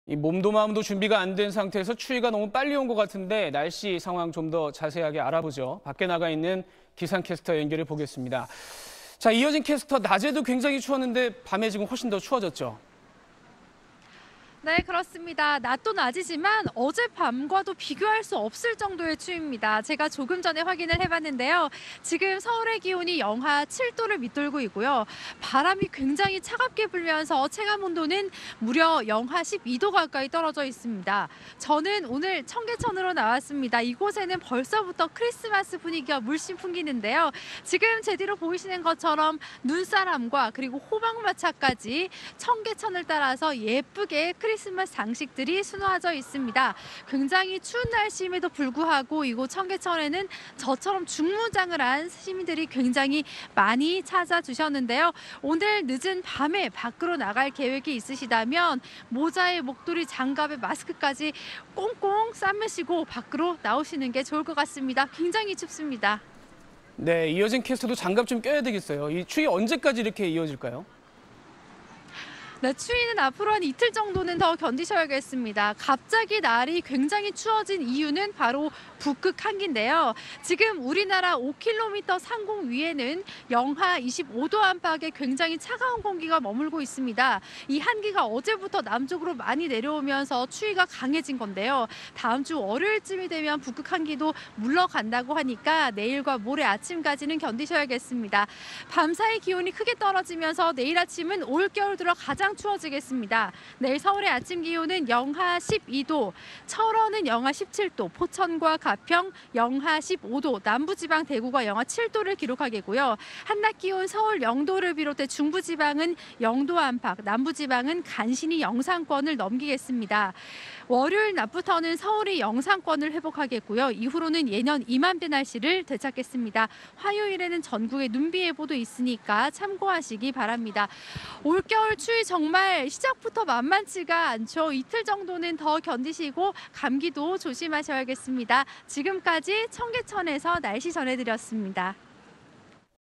이 몸도 마음도 준비가 안 된 상태에서 추위가 너무 빨리 온 것 같은데 날씨 상황 좀 더 자세하게 알아보죠. 밖에 나가 있는 기상캐스터 연결해 보겠습니다. 자, 이어진 캐스터, 낮에도 굉장히 추웠는데 밤에 지금 훨씬 더 추워졌죠? 네, 그렇습니다. 낮도 낮이지만 어젯밤과도 비교할 수 없을 정도의 추위입니다. 제가 조금 전에 확인을 해봤는데요. 지금 서울의 기온이 영하 7도를 밑돌고 있고요. 바람이 굉장히 차갑게 불면서 체감온도는 무려 영하 12도 가까이 떨어져 있습니다. 저는 오늘 청계천으로 나왔습니다. 이곳에는 벌써부터 크리스마스 분위기가 물씬 풍기는데요. 지금 제 뒤로 보이시는 것처럼 눈사람과 그리고 호박마차까지 청계천을 따라서 예쁘게 크리스마스 장식들이 수놓아져 있습니다. 굉장히 추운 날씨임에도 불구하고 이곳 청계천에는 저처럼 중무장을 한 시민들이 굉장히 많이 찾아주셨는데요. 오늘 늦은 밤에 밖으로 나갈 계획이 있으시다면 모자에 목도리, 장갑에 마스크까지 꽁꽁 싸매시고 밖으로 나오시는 게 좋을 것 같습니다. 굉장히 춥습니다. 네, 이어진 캐스터도 장갑 좀 껴야 되겠어요. 이 추위 언제까지 이렇게 이어질까요? 네, 추위는 앞으로 한 이틀 정도는 더 견디셔야겠습니다. 갑자기 날이 굉장히 추워진 이유는 바로 북극 한기인데요. 지금 우리나라 5km 상공 위에는 영하 25도 안팎의 굉장히 차가운 공기가 머물고 있습니다. 이 한기가 어제부터 남쪽으로 많이 내려오면서 추위가 강해진 건데요. 다음 주 월요일쯤이 되면 북극 한기도 물러간다고 하니까 내일과 모레 아침까지는 견디셔야겠습니다. 밤사이 기온이 크게 떨어지면서 내일 아침은 올겨울 들어 가장 추워지겠습니다. 내일 서울의 아침 기온은 영하 12도, 철원은 영하 17도, 포천과 가평 영하 15도, 남부지방 대구가 영하 7도를 기록하겠고요. 한낮 기온 서울 0도를 비롯해 중부지방은 0도 안팎, 남부지방은 간신히 영상권을 넘기겠습니다. 월요일 낮부터는 서울이 영상권을 회복하겠고요. 이후로는 예년 이맘때 날씨를 되찾겠습니다. 화요일에는 전국에 눈비 예보도 있으니까 참고하시기 바랍니다. 올겨울 추위 정말 시작부터 만만치가 않죠. 이틀 정도는 더 견디시고 감기도 조심하셔야겠습니다. 지금까지 청계천에서 날씨 전해드렸습니다.